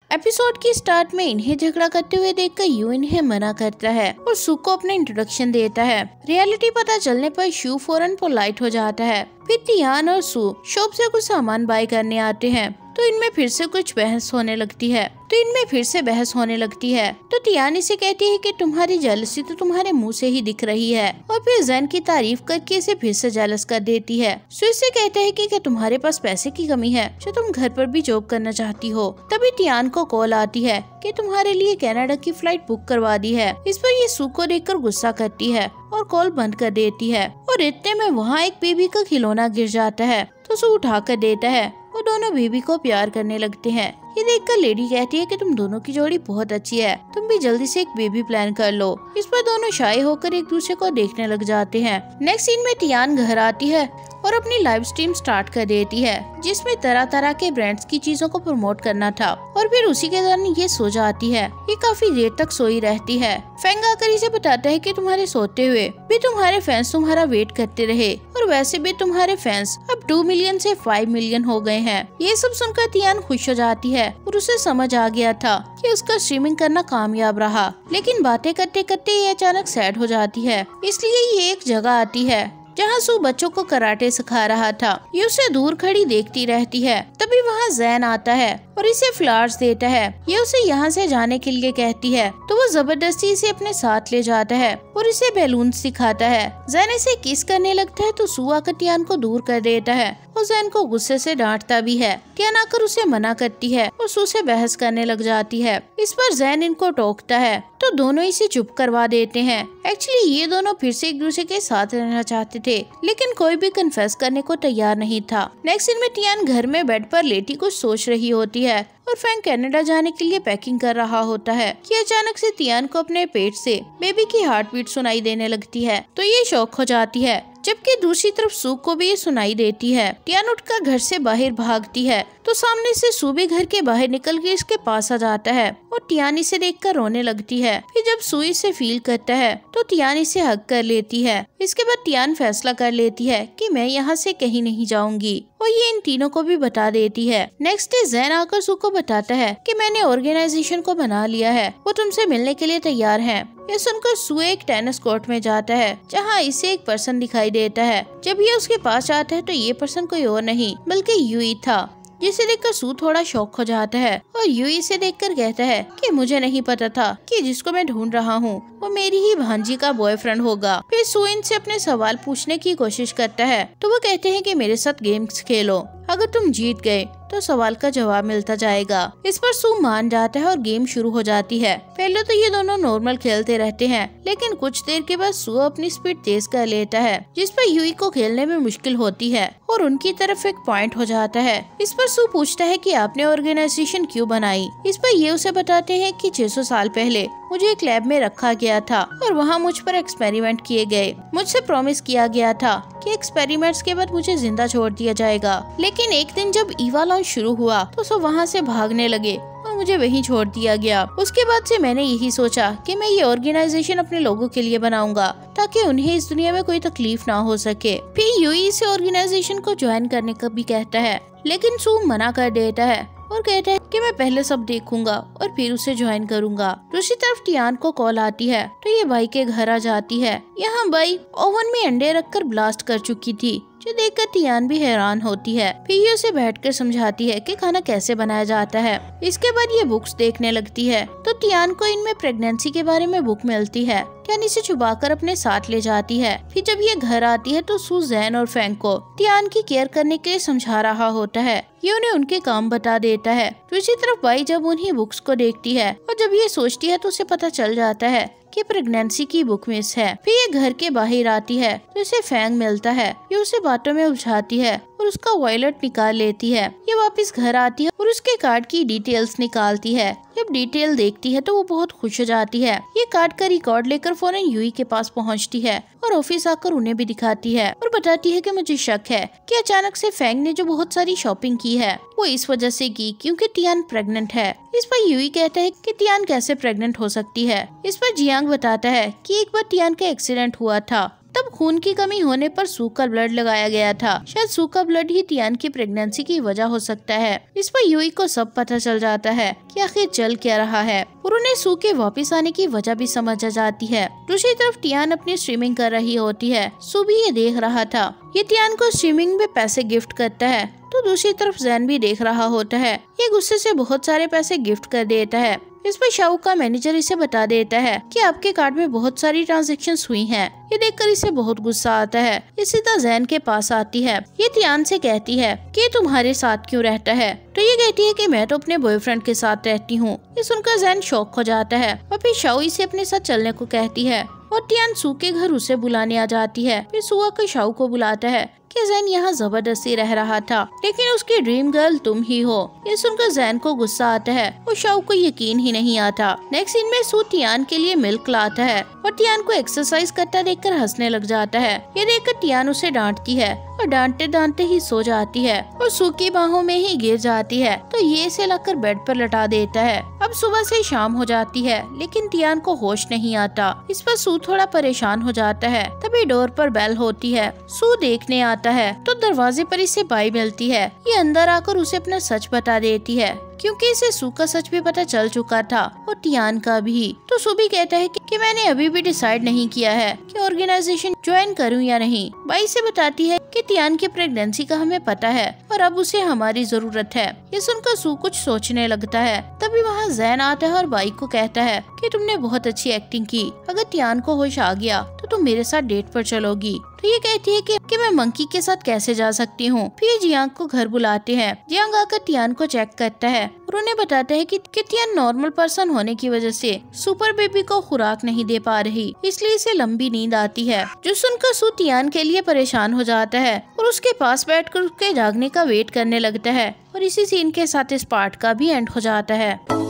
Episode की start में इन्हें झगड़ा करते हुए देखकर यू इन्हें मना करता है और सू को अपना इंट्रोडक्शन देता है। रियलिटी पता चलने पर शू फौरन पोलाइट हो जाता है। फिर टियान और सू शॉप से कुछ सामान बाय करने आते हैं तो इनमें फिर से बहस होने लगती है। तो टियान इसे कहती है कि तुम्हारी जेलसी तो तुम्हारे मुंह से ही दिख रही है और फिर जैन की तारीफ करके इसे फिर से जेलस कर देती है। सू इससे कहता है कि क्या तुम्हारे पास पैसे की कमी है जो तुम घर पर भी जॉब करना चाहती हो। तभी टियान को कॉल आती है कि तुम्हारे लिए कनाडा की फ्लाइट बुक करवा दी है। इस पर ये सू को देखकर गुस्सा करती है और कॉल बंद कर देती है और इतने में वहाँ एक बेबी का खिलौना गिर जाता है तो सू उठा कर देता है। वो दोनों बेबी को प्यार करने लगते हैं। ये देखकर लेडी कहती है कि तुम दोनों की जोड़ी बहुत अच्छी है, तुम भी जल्दी से एक बेबी प्लान कर लो। इस पर दोनों शाय होकर एक दूसरे को देखने लग जाते हैं। नेक्स्ट सीन में टियान घर आती है और अपनी लाइव स्ट्रीम स्टार्ट कर देती है जिसमें तरह तरह के ब्रांड्स की चीजों को प्रमोट करना था और फिर उसी के दौरान ये सो जाती है। ये काफी देर तक सोई रहती है। फेंग आकर इसे बताता है कि तुम्हारे सोते हुए भी तुम्हारे फैंस तुम्हारा वेट करते रहे और वैसे भी तुम्हारे फैंस अब 2 मिलियन से 5 मिलियन हो गए हैं। ये सब सुनकर टियान खुश हो जाती है और उसे समझ आ गया था कि उसका स्ट्रीमिंग करना कामयाब रहा। लेकिन बातें करते करते ये अचानक सैड हो जाती है। इसलिए ये एक जगह आती है जहाँ सू बच्चों को कराटे सिखा रहा था। ये उसे दूर खड़ी देखती रहती है। तभी वहाँ जैन आता है और इसे फ्लावर्स देता है। ये उसे यहाँ से जाने के लिए कहती है तो वो जबरदस्ती इसे अपने साथ ले जाता है और इसे बैलून सिखाता है। जैन इसे किस करने लगता है तो सू आकर टियान को दूर कर देता है और जैन को गुस्से से डांटता भी है। टियान आकर उसे मना करती है और सू से बहस करने लग जाती है। इस पर जैन इनको टोकता है तो दोनों इसे चुप करवा देते हैं। एक्चुअली ये दोनों फिर से एक दूसरे के साथ रहना चाहते थे लेकिन कोई भी कन्फेस करने को तैयार नहीं था। नेक्स्ट सीन में टियान घर में बेड पर लेटी कुछ सोच रही होती है और फैंग कनाडा जाने के लिए पैकिंग कर रहा होता है कि अचानक से टियान को अपने पेट से बेबी की हार्ट बीट सुनाई देने लगती है तो ये शॉक हो जाती है। जबकि दूसरी तरफ सू को भी ये सुनाई देती है। टियान उठकर घर से बाहर भागती है तो सामने से सू भी घर के बाहर निकल के इसके पास आ जाता है और टियान इसे देखकर रोने लगती है। फिर जब सू इसे फील करता है तो टियान इसे हग कर लेती है। इसके बाद टियान फैसला कर लेती है कि मैं यहाँ से कहीं नहीं जाऊंगी और ये इन तीनों को भी बता देती है। नेक्स्ट डे जैन आकर सू को बताता है कि मैंने ऑर्गेनाइजेशन को बना लिया है, वो तुमसे मिलने के लिए तैयार हैं। ये सुनकर सू एक टेनिस कोर्ट में जाता है जहाँ इसे एक पर्सन दिखाई देता है। जब ये उसके पास आता है तो ये पर्सन कोई और नहीं बल्कि यूई था, जिसे देखकर सू थोड़ा शॉक हो जाता है और यूई से देखकर कहता है कि मुझे नहीं पता था कि जिसको मैं ढूंढ रहा हूँ वो मेरी ही भांजी का बॉयफ्रेंड होगा। फिर सू इनसे अपने सवाल पूछने की कोशिश करता है तो वो कहते हैं कि मेरे साथ गेम्स खेलो, अगर तुम जीत गए तो सवाल का जवाब मिलता जाएगा। इस पर सू मान जाता है और गेम शुरू हो जाती है। पहले तो ये दोनों नॉर्मल खेलते रहते हैं लेकिन कुछ देर के बाद सू अपनी स्पीड तेज कर लेता है जिस पर यूई को खेलने में मुश्किल होती है और उनकी तरफ एक पॉइंट हो जाता है। इस पर सू पूछता है कि आपने ऑर्गेनाइजेशन क्यों बनाई। इस पर ये उसे बताते हैं कि 600 साल पहले मुझे एक लैब में रखा गया था और वहाँ मुझ पर एक्सपेरिमेंट किए गए। मुझसे प्रॉमिस किया गया था कि एक्सपेरिमेंट्स के बाद मुझे जिंदा छोड़ दिया जाएगा, लेकिन एक दिन जब ईवा लॉन्च शुरू हुआ तो सब वहाँ से भागने लगे और मुझे वहीं छोड़ दिया गया। उसके बाद से मैंने यही सोचा कि मैं ये ऑर्गेनाइजेशन अपने लोगों के लिए बनाऊंगा ताकि उन्हें इस दुनिया में कोई तकलीफ ना हो सके। फिर यूई इसे ऑर्गेनाइजेशन को ज्वाइन करने का भी कहता है लेकिन सू मना कर देता है और कहता है कि मैं पहले सब देखूंगा और फिर उसे ज्वाइन करूंगा। दूसरी तरफ टियान को कॉल आती है तो ये बाई के घर आ जाती है। यहाँ बाई ओवन में अंडे रखकर ब्लास्ट कर चुकी थी जो देखकर टियान भी हैरान होती है। फिर ये उसे बैठकर समझाती है कि खाना कैसे बनाया जाता है। इसके बाद ये बुक्स देखने लगती है तो टियान को इनमें प्रेगनेंसी के बारे में बुक मिलती है। टियान इसे छुपाकर अपने साथ ले जाती है। फिर जब ये घर आती है तो सू जैन और फैंग को टियान की केयर करने के लिए समझा रहा होता है। ये उन्हें उनके काम बता देता है। दूसरी तरफ बाई जब उन्हीं बुक्स को देखती है और जब ये सोचती है तो उसे पता चल जाता है कि प्रेगनेंसी की बुक मिस है। फिर ये घर के बाहर आती है तो इसे फैंग मिलता है। ये उसे बातों में उलझाती है और उसका वॉलेट निकाल लेती है। ये वापस घर आती है और उसके कार्ड की डिटेल्स निकालती है। जब डिटेल देखती है तो वो बहुत खुश हो जाती है। ये कार्ड का रिकॉर्ड लेकर फौरन यूई के पास पहुंचती है और ऑफिस आकर उन्हें भी दिखाती है और बताती है कि मुझे शक है कि अचानक से फैंग ने जो बहुत सारी शॉपिंग की है वो इस वजह से की क्योंकि टियान प्रेग्नेंट है। इस पर यूई कहता है कि टियान कैसे प्रेग्नेंट हो सकती है। इस पर जियांग बताता है कि एक बार टियान का एक्सीडेंट हुआ था तब खून की कमी होने पर सू का ब्लड लगाया गया था। शायद सू का ब्लड ही टियान की प्रेगनेंसी की वजह हो सकता है। इस पर यूई को सब पता चल जाता है कि आखिर चल क्या रहा है और उन्हें सू के वापस आने की वजह भी समझ आ जाती है। दूसरी तरफ टियान अपनी स्ट्रीमिंग कर रही होती है। सू भी ये देख रहा था। ये टियान को स्ट्रीमिंग में पैसे गिफ्ट करता है तो दूसरी तरफ जैन भी देख रहा होता है। ये गुस्से से बहुत सारे पैसे गिफ्ट कर देता है। इस पर शाओ का मैनेजर इसे बता देता है कि आपके कार्ड में बहुत सारी ट्रांजैक्शंस हुई हैं। ये देखकर इसे बहुत गुस्सा आता है। ये सीधा जैन के पास आती है। ये टियान से कहती है कि ये तुम्हारे साथ क्यों रहता है, तो ये कहती है कि मैं तो अपने बॉयफ्रेंड के साथ रहती हूँ। ये सुनकर जैन शॉक हो जाता है और फिर शाओ इसे अपने साथ चलने को कहती है और टियान सू के घर उसे बुलाने आ जाती है। फिर सू आकर शाओ को बुलाता है कि जैन यहाँ जबरदस्ती रह रहा था, लेकिन उसकी ड्रीम गर्ल तुम ही हो। ये सुनकर जैन को गुस्सा आता है और शाओ को यकीन ही नहीं आता। नेक्स्ट सीन में सू टियान के लिए मिल्क लाता है और टियान को एक्सरसाइज करता देखकर हंसने लग जाता है। ये देखकर टियान उसे डांटती है और डांटते डांटते ही सो जाती है और सू की बाहों में ही गिर जाती है, तो ये इसे लाकर बेड पर लटा देता है। अब सुबह से शाम हो जाती है लेकिन टियान को होश नहीं आता। इस पर सू थोड़ा परेशान हो जाता है। तभी डोर पर बेल होती है। सू देखने आता है तो दरवाजे पर इसे बाई मिलती है। ये अंदर आकर उसे अपना सच बता देती है क्योंकि इसे सू का सच भी पता चल चुका था और टियान का भी। तो सू भी कहता है कि मैंने अभी भी डिसाइड नहीं किया है कि ऑर्गेनाइजेशन ज्वाइन करूं या नहीं। बाई से बताती है कि टियान की प्रेगनेंसी का हमें पता है और अब उसे हमारी जरूरत है। ये सुनकर सू कुछ सोचने लगता है। तभी वहाँ जैन आता है और बाई को कहता है कि तुमने बहुत अच्छी एक्टिंग की। अगर टियान को होश आ गया तो तुम मेरे साथ डेट पर चलोगी। तो ये कहती है कि मैं मंकी के साथ कैसे जा सकती हूँ। फिर जियांग को घर बुलाते हैं। जियांग आकर टियान को चेक करता है और उन्हें बताता है कि टियान नॉर्मल पर्सन होने की वजह से सुपर बेबी को खुराक नहीं दे पा रही, इसलिए इसे लंबी नींद आती है। जो सुनकर सू टियान के लिए परेशान हो जाता है और उसके पास बैठकर उसके जागने का वेट करने लगता है। और इसी सीन के साथ इस पार्ट का भी एंड हो जाता है।